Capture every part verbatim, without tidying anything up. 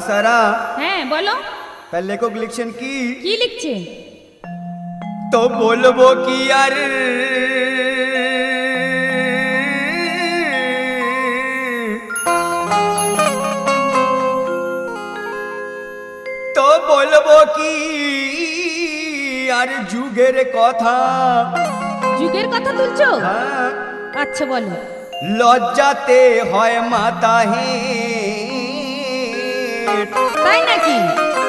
সারা। হ্যাঁ বলো। লেখক লিখছেন কি? কি লিখছে? তো বলবো কি আর তো বলবো কি আর যুগের কথা। যুগের কথা তুলছো? আচ্ছা বলো। লজ্জাতে হয় মাতা হে। তাই নাকি?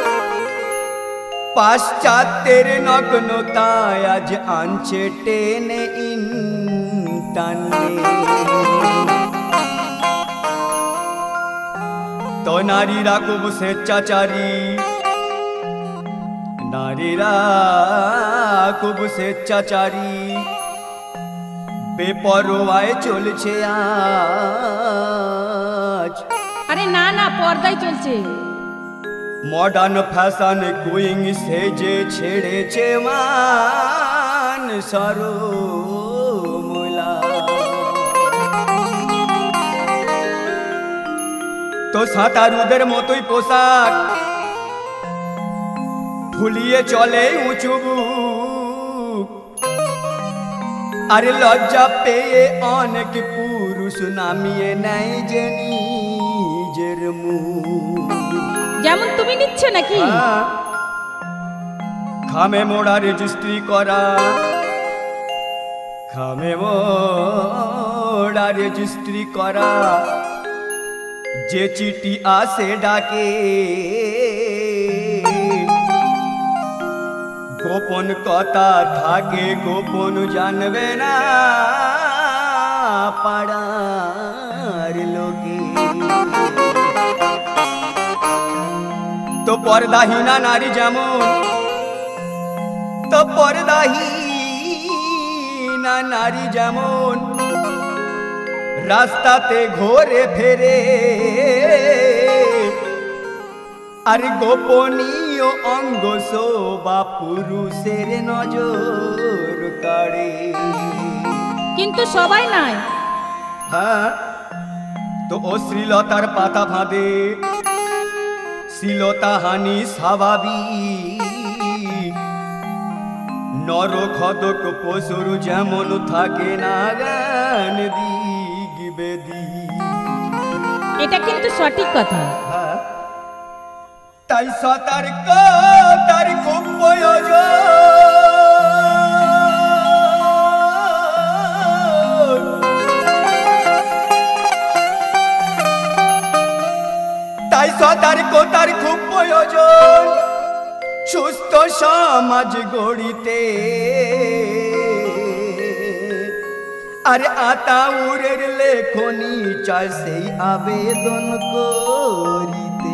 পাশ্চাত্যের নগ্নতায় আজ আনছে টেনে ইন্টারনেট। তো নারীরা খুব স্বেচ্ছাচারী, নারীরা খুব স্বেচ্ছাচারী, বেপরোয়ায় চলছে আজ। আরে না না, পর্দায় চলছে। মডার্ন ফ্যাশন কুইং সেজে ছেড়েছে মান সরমুলা। তো সাঁতারুদের মতোই পোশাক, ফুলিয়ে চলে উঁচু বুক। আরে লজ্জা পেয়ে অনেক পুরুষ নামিয়ে নেয় যে নিজের মুখ। যেমন তুমি নিচ্ছ নাকি? খামে মোড়া রেজিস্ট্রি করা, খামে মোড়া রেজিস্ট্রি করা, যে চিঠি আসে ডাকে গোপন কথা থাকে, গোপন জানবে না পাড়ার লোকে। তো পর্দাহীনা নারী যেমন, তো পর্দাহীনা নারী যেমন রাস্তাতে ঘোরে ফেরে, আর গোপনীয় অঙ্গ শোভা পুরুষের নজর কাড়ে। কিন্তু সবাই নয়। হ্যাঁ, তো অশ্লীলতার পাতা ফাঁদে শ্লীলতা হানি স্বাভাবিক। নর খদক পশুর যেমন থাকে না গান দিগ বেদি। এটা কিন্তু সঠিক কথা। হ্যাঁ, তাই সতর্ক তার খুব প্রয়োজন। তাই সতর্কতার খুব প্রয়োজন সুস্থ সমাজ গড়িতে। আর আতাউরের লেখনী চাই সেই আবেদন করিতে।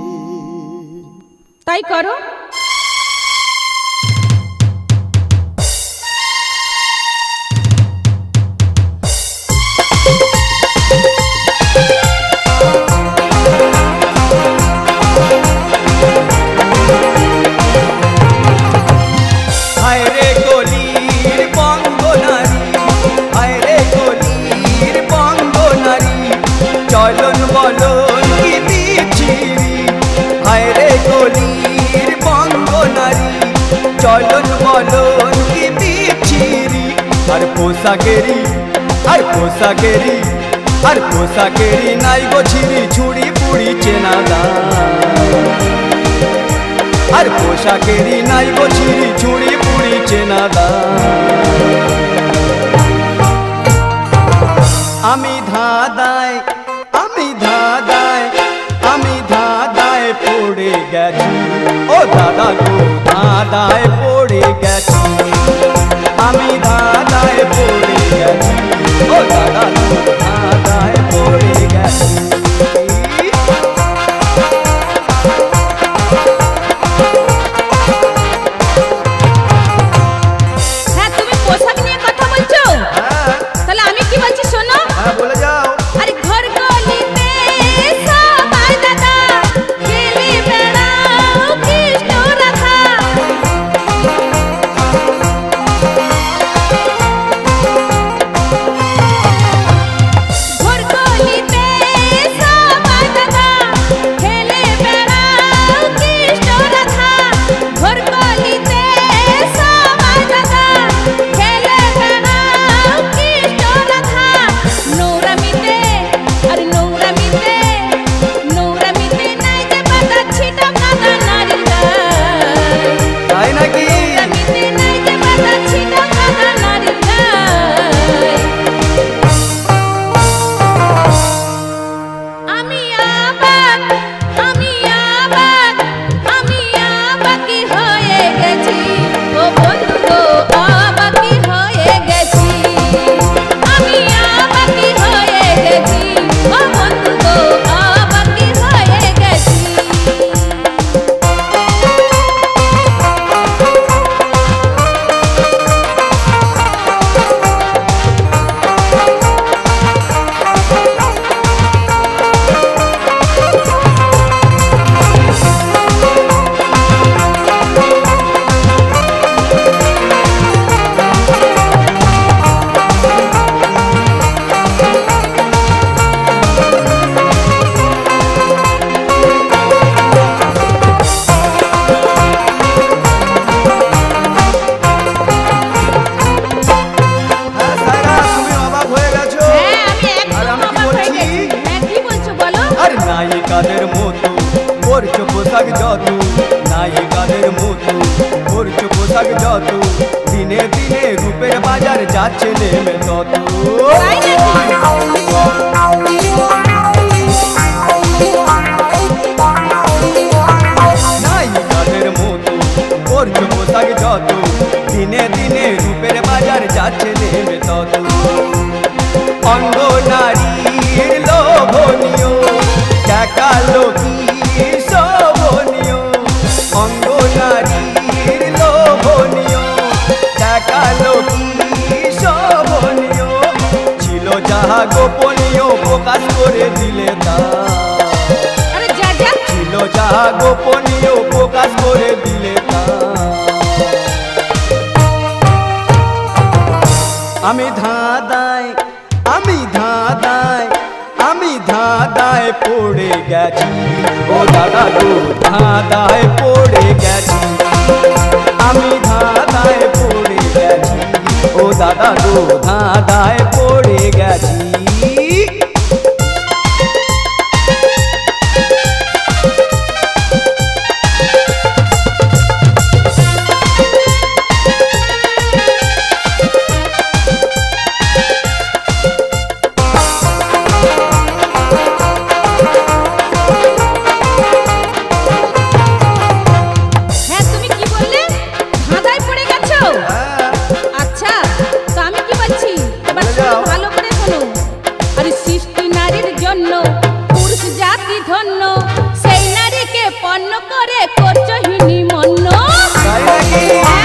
তাই করো। চলন বলন কি বিচিরি, হায় রে গলির বঙ্গ নারী। চলন বলন কি বিচিরি, আর পোশাকেরি আর পোশাকেরি আর পোশাকেরি নাই গো ছিরি ছুড়ি পুড়ি চেনা দাম। আর পোশাকেরি নাই গো ছিরি ছুড়ি পুড়ি চেনা দাম। আমি ধাঁধায় আমি ধাঁধায় আমি ধাঁধায় পড়ে গেছি, ও দাদা গো ধাঁধায় পড়ে গেছি। আমি ধাঁধায় পড়ে গেছি, ও দাদা গো ধাঁধায় পড়ে গেছি। হ্যাঁ, তুমি পোশাক নিয়ে কথা বলছো। হ্যাঁ, তাহলে আমি কি বলছি শোনো। হ্যাঁ বলে যাও। যত, দিনে দিনে রূপের বাজার যাচ্ছে নেমে তত। তাই নাকি? নায়িকাদের মতো করছো পোশাক যত, দিনে দিনে রূপের বাজার যাচ্ছে নেমে তত। অঙ্গ নারীর লোভনীয় দেখালো কি শোভনীয়, অঙ্গ নারীর লোভনীয় দেখালো কি শোভনীয়, ছিল যাহা গোপনীয় প্রকাশ করে দিলে তা। আরে যা যা। ছিল যাহা গোপনীয় প্রকাশ করে দিলে তা। আমি ধাঁধায় আমি ধাঁধায় আমি ধাঁধায় পড়ে গেছি, ও দাদা গো ধাঁধায় পড়ে গেছি। আমি ধাঁধায় পড়ে গেছি, ও দাদা গো ধাঁধায় পড়ে গেছি। হ্যাঁ তুমি কি বললে? ধাঁধায় পড়ে গেছো? আচ্ছা তো আমি কি বলছি এবার বলে শোনো, যাও। ভালো করে শোনো। আরে সৃষ্টি নারীর জন্য পুরুষ জাতি ধন্য, সেই নারীকে পণ্য করে করছো হীনিমন্য। তাই নাকি?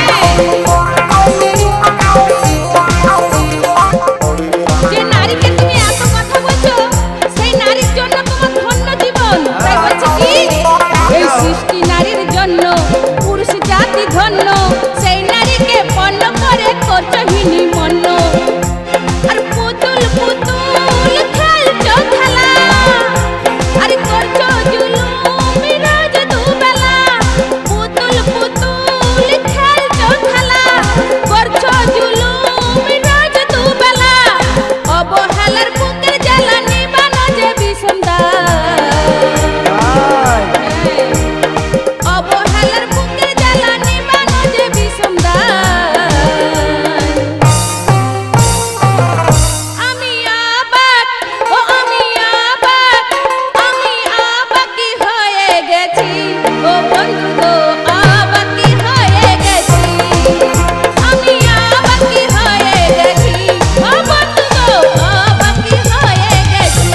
যে নারীকে তুমি এত কথা বলছো, সেই নারীর জন্য তোমার ধন্য জীবন। তাই বলছি কি এই সৃষ্টি নারীর জন্য পুরুষ জাতি ধন্য, সেই নারীকে পণ্য করে করছো হীনিমন্য। আর পুতুল পুতুল খেলছো খেলা, আর করছো জুলুম রোজ দুবেলা। পুতুল পুতুল খেলছো খেলা, করছো জুলুম রোজ দুবেলা। অবহেলার বুকের জ্বালা নিবানো যে বিষমদার। অবহেলার বুকের জ্বালা নিবানো যে বিষমদার। আমি আবাক, ও আমি আবাক, আমি আবাকি হয়ে গেছি, ও বন্ধু গো আবাকি হয়ে গেছি। আমি আবাকি হয়ে গেছি, ও বন্ধু গো আবাকি হয়ে গেছি।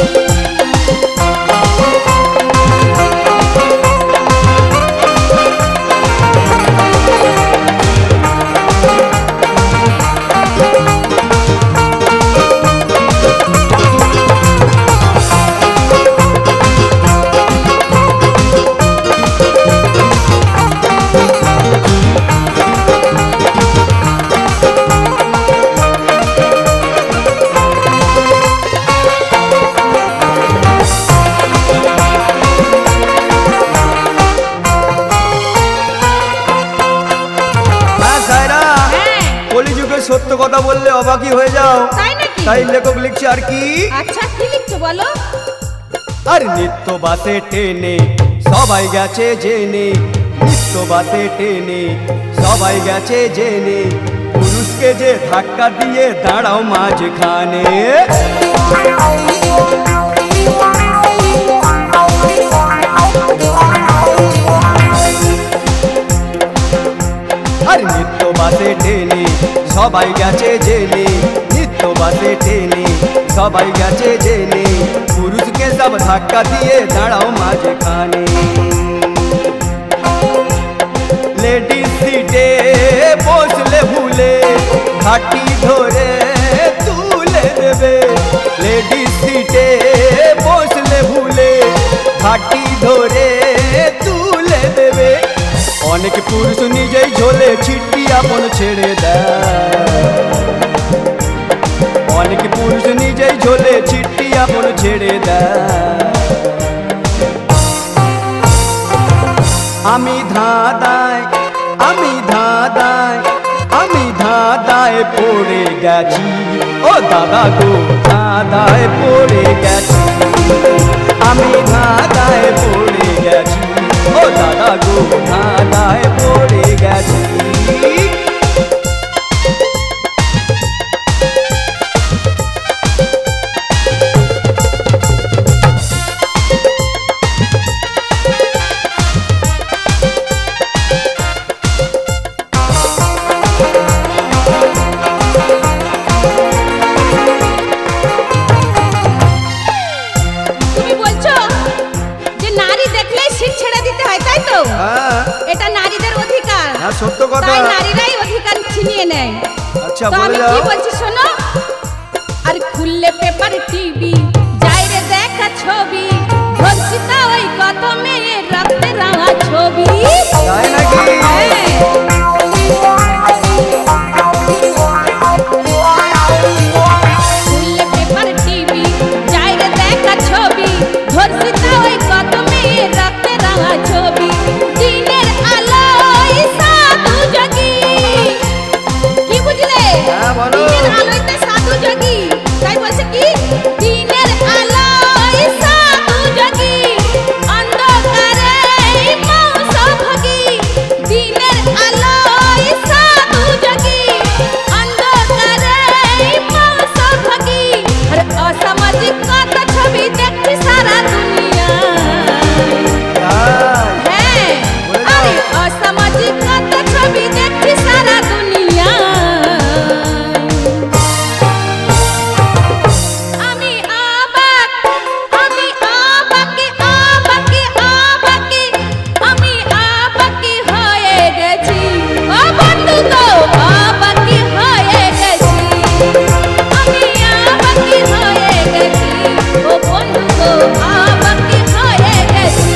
হ্যাঁ সায়রা, হ্যাঁ কলিযুগে সত্য কথা বললে অবাকই হয়ে যাও। তাই নাকি? তাই লেখক লিখছে আর কি, আচ্ছা কি লিখছো বলো? আর নিত্য বাসে টেনে সবাই গেছে জেনে, নিত্য বাসে টেনে সবাই গেছে জেনে, পুরুষকে যে ধাক্কা দিয়ে দাঁড়াও মাঝখানে। আর নিত্য বাসে টেনে সবাই গেছে জেনে, নিত্য বাসে টেনে সবাই গেছে জেনে, পুরুষকে সব ধাক্কা দিয়ে দাঁড়াও মাঝখানে। লেডিস সিটে বসলে ভুলে ঘাটি ধরে তুলে দেবে, লেডিস সিটে বসলে ভুলে ঘাটি ধরে তুলে দেবে। অনেক পুরুষ নিজেই ঝোলে ছিটি আপন ছেড়ে দেয়, অনেক পুরুষ নিজেই ঝোলে ছিটি আপন ছেড়ে দেয়। আমি ধাঁধায় আমি ধাঁধায় আমি ধাঁধায় পড়ে গেছি, ও দাদা গো ধাঁধায় পড়ে গেছি। আমি ধাঁধায় পড়ে গেছি, ও দাদা গো ধাঁধায় পড়ে গেছি। তুমি বলছো যে নারী দেখলেই শির ছেড়ে দিতে হয়, তাই তো? হ্যাঁ এটা নারীদের অধিকার। হ্যাঁ সত্য কথা। তাই নারীরাই অধিকার ছিনিয়ে নেয়। আচ্ছা তো বলে আমি যাও। কি বলছি শোনো। আর খুললে পেপার টিভি যাইরে দেখা ছবি, ধর্ষিতা ওই কত মেয়ে রাতে রাঙা ছবি। তাই নাকি? হ্যাঁ। খুললে পেপার টিভি যাইরে দেখা ছবি, ধর্ষিতা ওই কত মেয়ে রাতে রাঙা ছবি। দিনের আলোয় সাধু যোগী, কি বুঝলে? হ্যাঁ, বলো। দিনের আলোতে সাধু যোগী, তাই বলছে কি দিনের আলোয় সাধু যোগী, অন্ধকারে মৌস ভোগী। দিনের আলোয় সাধু যোগী, অন্ধকারে মৌস ভোগী। আর অসামাজিক কত ছবি দেখছি সারা দুনিয়া। তাই? হ্যাঁ, বলে দাও। আরে অসামাজিক কত ছবি দেখছি সারা দুনিয়া। আমি অবাক, আমি অবাকি, অবাকি, অবাকি, আমি অবাকি হয়ে গেছি। ও বন্ধু গো, অবাকি হয়ে গেছি। আমি অবাকি হয়ে গেছি। ও বন্ধু গো, অবাকি হয়ে গেছি।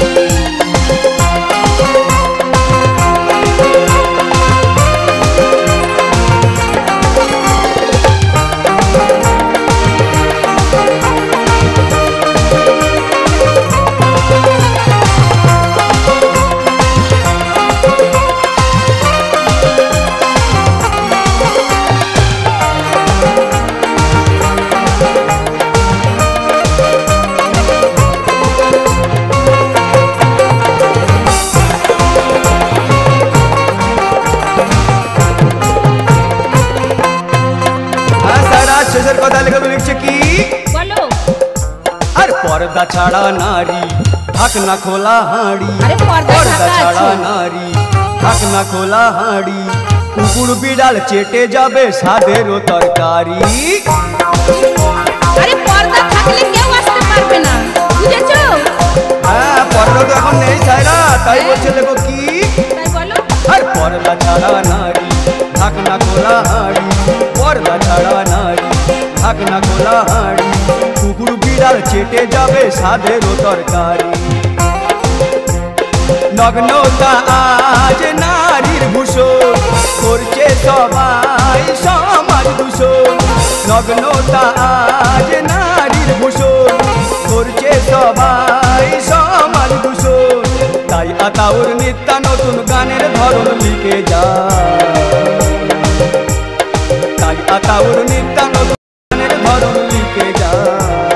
হ্যাঁ স্যার, আজ শেষের কথা লেখক লিখছে কি? বলো। আর পর্দা ছাড়া নারী ঢাকনা খোলা হাঁড়ি। আরে পর্দা ঢাকা ছাড়া আছে। নারী ঢাকনা খোলা হাঁড়ি। কুকুর বিড়াল চেটে যাবে স্বাদেরও তরকারি। আরে পর্দা থাকলে কেউ আসতে পারবে না, বুঝেছো? হ্যাঁ পর্দা তো এখন নেই সাইরা, তাই বলছে লেখক কি? তাই বলো। আর পর্দা ছাড়া নারী ঢাকনা খোলা হাঁড়ি। পর্দা ছাড়া নারী ঢাকনা খোলা হাঁড়ি। কুকুর বিড়াল চেটে যাবে স্বাদেরও তরকারি। নগ্নতা আজ নারীর ভূষণ, করছে সবাই সমাজ দূষণ। নগ্নতা আজ নারীর ভূষণ, করছে সবাই সমাজ দূষণ। তাই আতাউর নিত্য নতুন গানের ধরন লিখে যায়। তাই আতাউর নিত্য নতুন গানের ধরন লিখে যায়।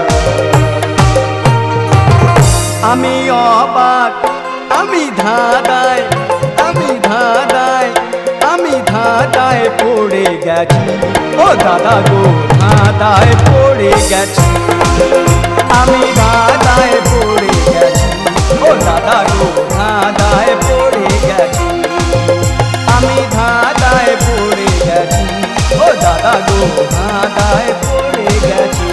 আমি অবাক, আমি ধাঁধায়, আমি ধাঁধায়, আমি ধাঁধায় পড়ে গেছি। ও দাদা গো, ধাঁধায় পড়ে গেছি। আমি ধাঁধায় পড়ে গেছি। ও দাদা গো, ধাঁধায় পড়ে গেছি। আমি ধাঁধায় পড়ে গেছি। ও দাদা গো, ধাঁধায় পড়ে গেছি।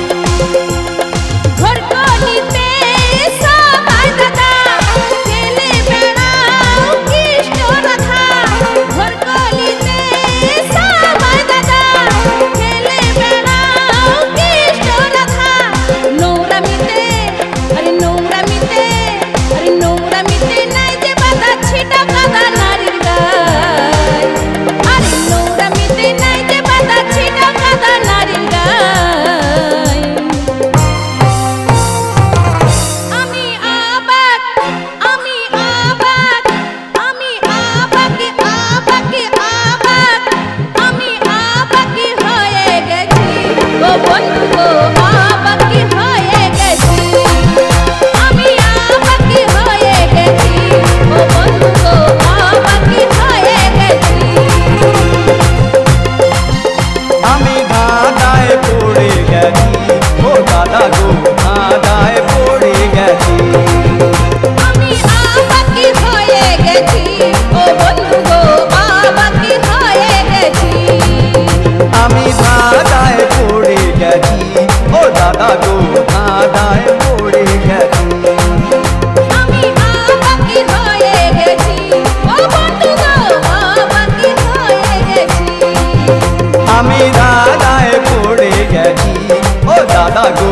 ঘরকলিতে সবাই দাদা খেলে বেড়াও কৃষ্ণ রাধা। ঘরকলিতে সবাই দাদা খেলে বেড়াও কৃষ্ণ রাধা। নোংরামিতে, আরে নোংরামিতে, আরে নোংরামিতে নাই যে বাধা ছিটা কাদা নারীর গায়। আরে নোংরামিতে নাই যে বাধা ছিটা কাদা নারীর গায়। দাগ